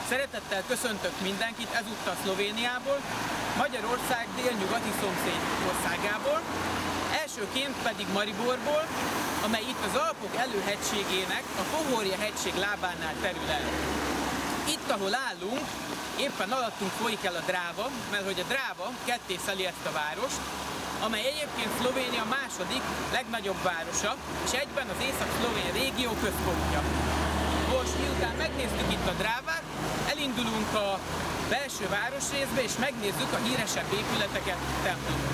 Szeretettel köszöntök mindenkit ezúttal Szlovéniából, Magyarország délnyugati szomszéd országából, elsőként pedig Mariborból, amely itt az Alpok előhegységének, a Pohorje hegység lábánál terül el. Itt, ahol állunk, éppen alattunk folyik el a Dráva, mert hogy a Dráva ketté szeli ezt a várost, amely egyébként Szlovénia második legnagyobb városa, és egyben az észak-szlovén régió központja. Most miután megnéztük itt a Drávát, elindulunk a belső városrészbe, és megnézzük a híresebb épületeket, templomokat.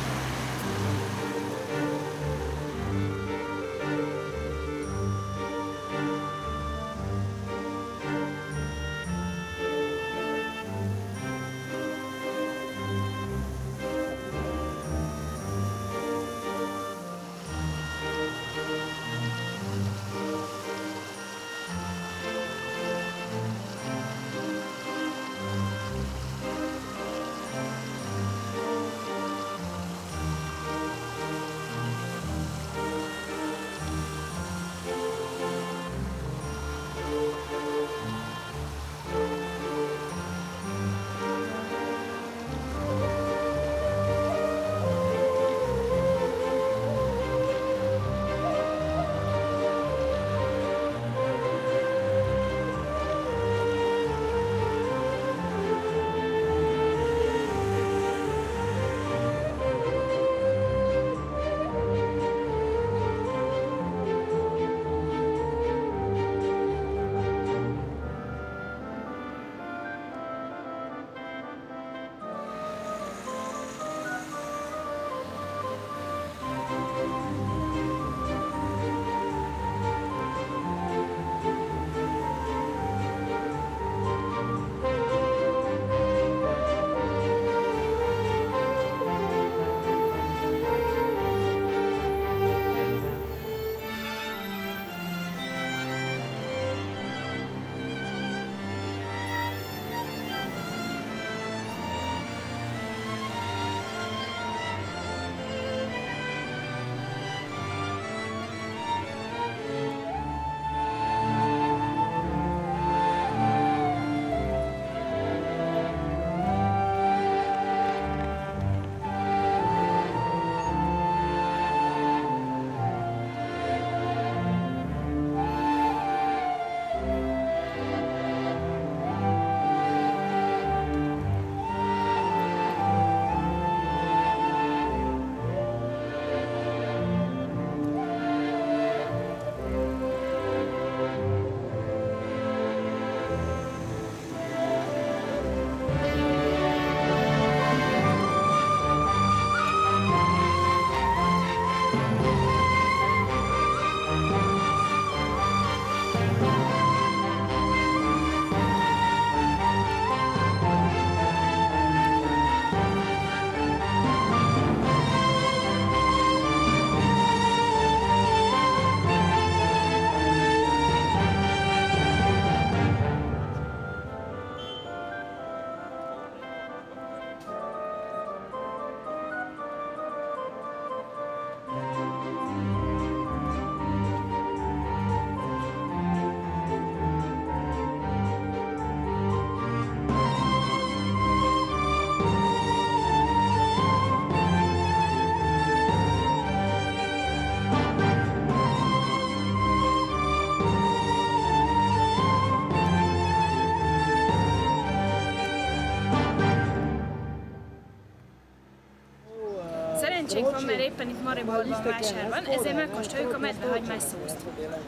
Szerencsénk van, mert éppen itt Mariborban vásár van, ezért megkóstoljuk a medvehagymás szószt.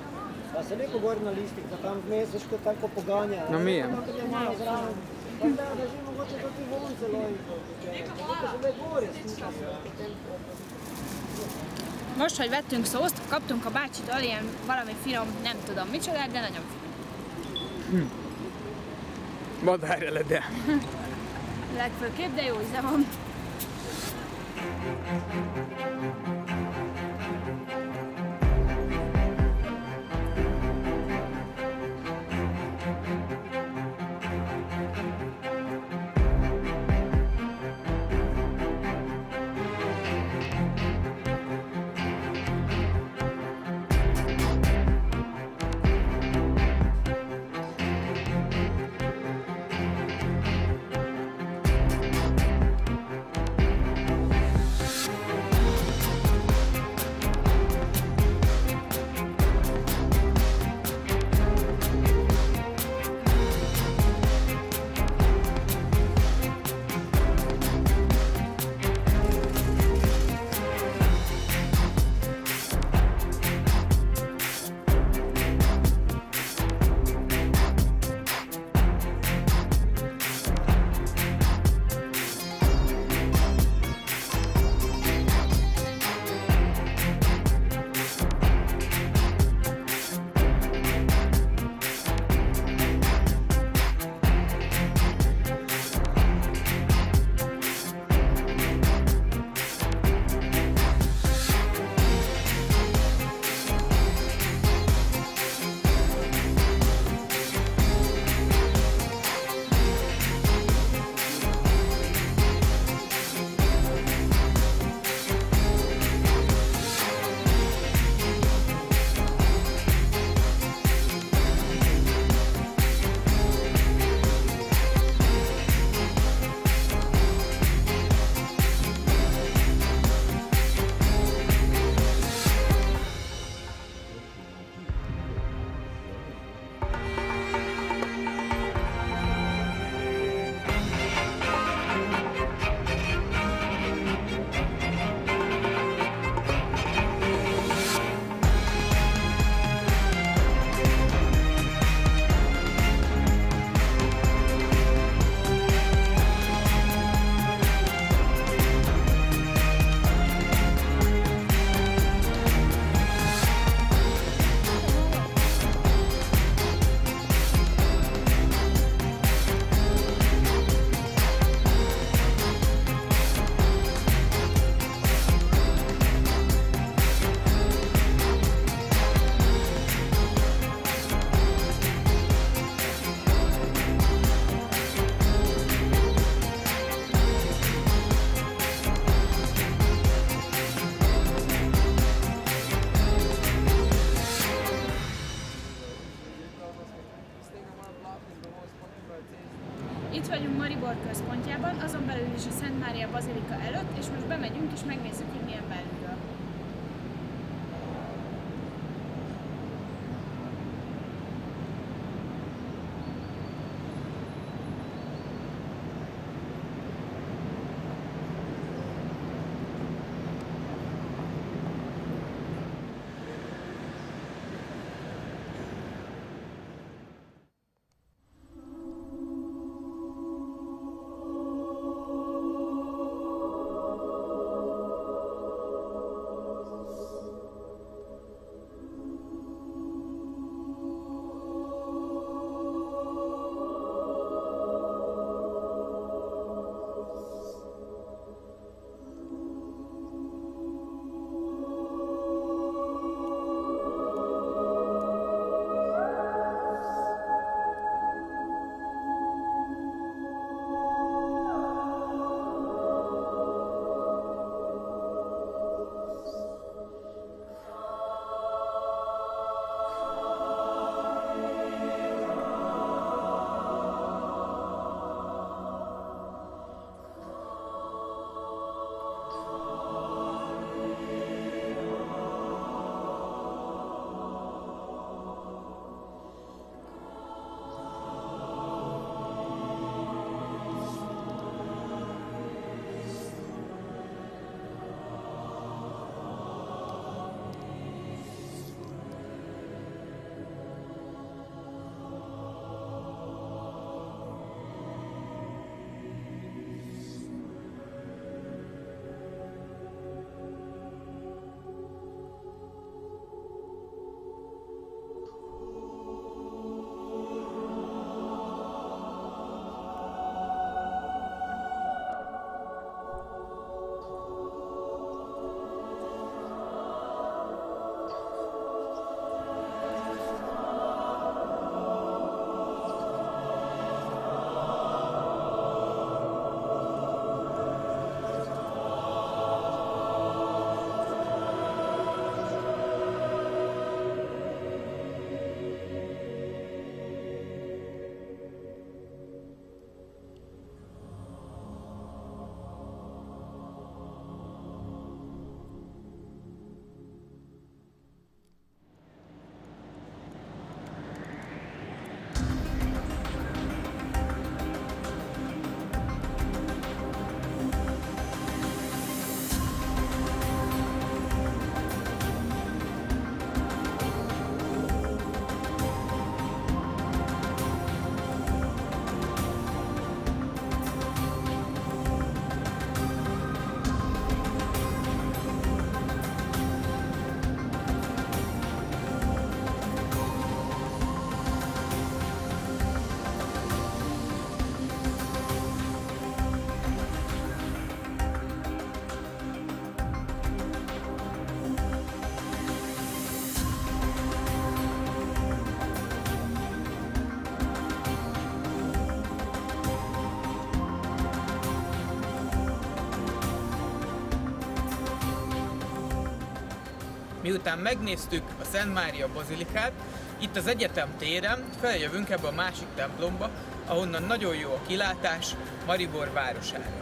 Na milyen? Most, hogy vettünk szószt, kaptunk a bácsitól ilyen valami finom, nem tudom micsodát, de nagyon finom. Madárelede. Legfőképp, de jó íze van. Itt vagyunk Maribor központjában, azon belül is a Szent Mária Bazilika előtt, és most bemegyünk és megnézzük, hogy milyen belülről. Miután megnéztük a Szent Mária Bazilikát, itt az egyetem téren feljövünk ebbe a másik templomba, ahonnan nagyon jó a kilátás Maribor városára.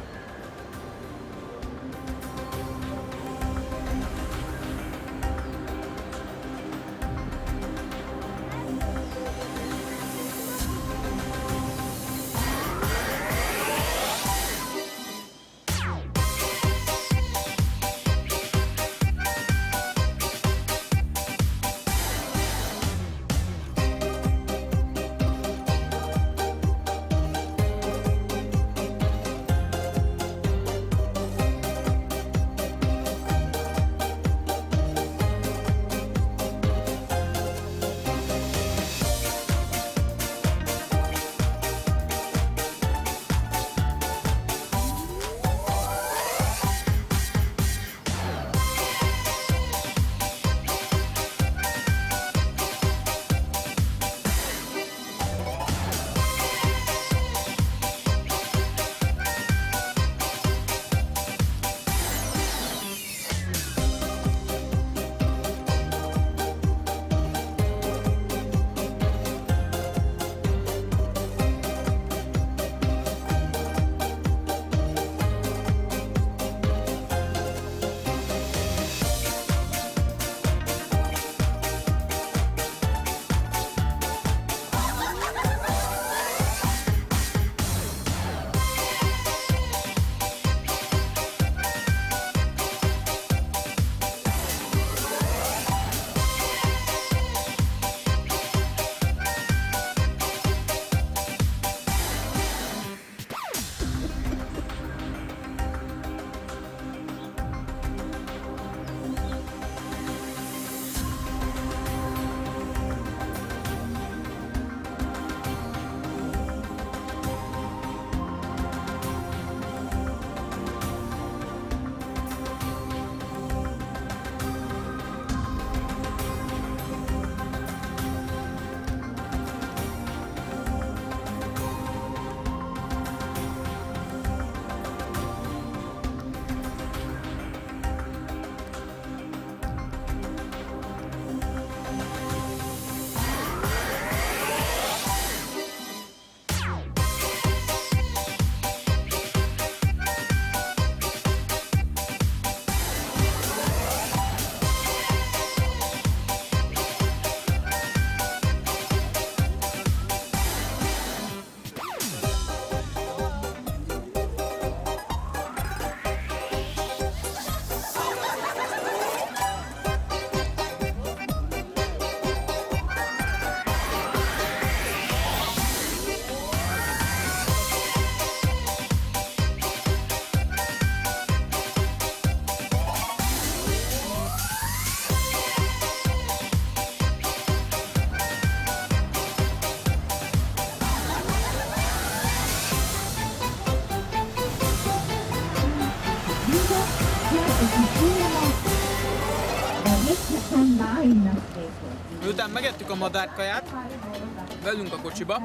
Miután megettük a madárkaját, velünk a kocsiba,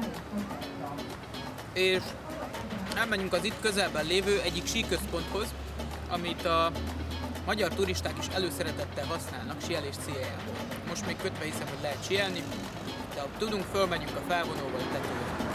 és elmenjünk az itt közelben lévő egyik síközponthoz, amit a magyar turisták is előszeretettel használnak síelés céljából. Most még kötve hiszem, hogy lehet síelni, de ha tudunk, fölmegyünk a felvonóval, tetőre.